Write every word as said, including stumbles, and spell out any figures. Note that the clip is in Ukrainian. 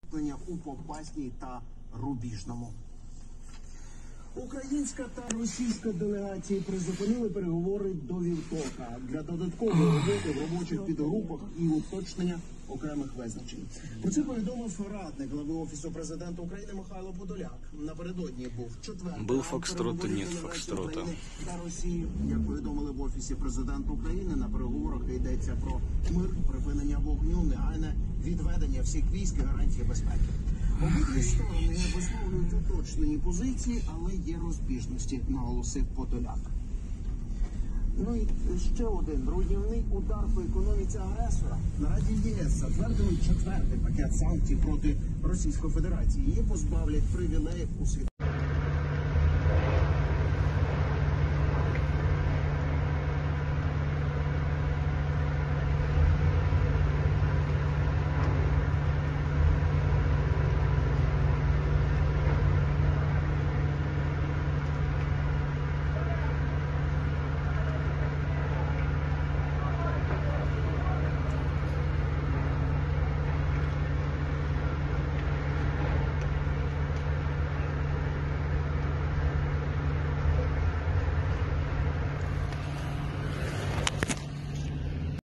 зіткнення у Попасній та Рубіжному. Українська та російська делегації призупинили переговори до вівторка для додаткової роботи в робочих підгрупах і уточнення окремих визначень. Про це повідомив радник глави Офісу президента України Михайло Подоляк. Напередодні був четвертий Был фокстрот и нет фокстрота. та Росії. Як повідомили в Офісі президента України, на переговорах йдеться про мир, припинення вогню, негайне відведення всіх військ і гарантії безпеки. Обидві сторони висловлюють уточнені позиції, але є розбіжності, наголосив Подоляк. Ну і ще один руйнівний удар по економіці агресора. Наразі ЄС затвердили четвертий пакет санкцій проти Російської Федерації. Її позбавлять привілеїв у світ.